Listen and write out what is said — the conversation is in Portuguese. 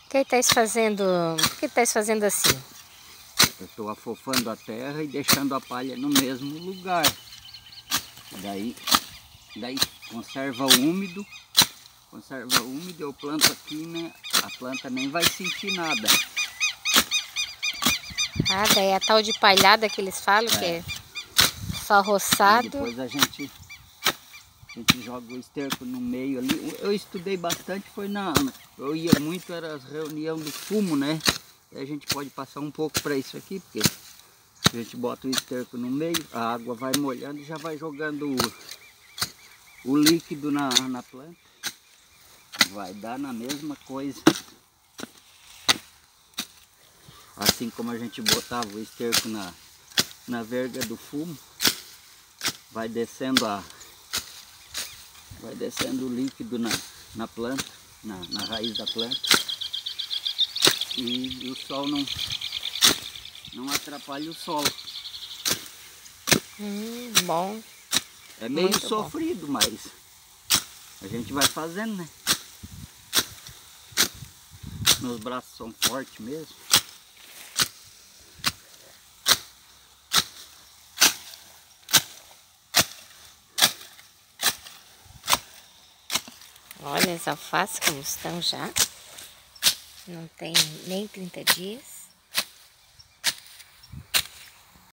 O que estás fazendo? Por que estás fazendo assim? Eu estou afofando a terra e deixando a palha no mesmo lugar. Daí conserva úmido, eu planto aqui, né? A planta nem vai sentir nada. Ah, daí a tal de palhada que eles falam, que é só roçado. E depois a gente joga o esterco no meio ali. Eu estudei bastante, eu ia muito, era as reuniões do fumo, né? E a gente pode passar um pouco para isso aqui, porque a gente bota o esterco no meio, a água vai molhando e já vai jogando o líquido na planta. Vai dar na mesma coisa. Assim como a gente botava o esterco na verga do fumo, vai descendo o líquido na planta, na raiz da planta. E o sol não atrapalha o solo. Bom. É meio Muito sofrido, bom. mas a gente vai fazendo, né? Meus braços são fortes mesmo. Olha as alfaces como estão já. Não tem nem 30 dias.